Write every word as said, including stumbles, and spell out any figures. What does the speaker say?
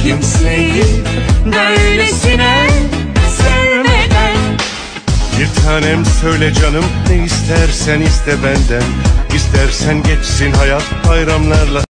kimseyi böylesine sevmeden. Bir tanem söyle canım, ne istersen iste benden. İstersen geçsin hayat bayramlarla.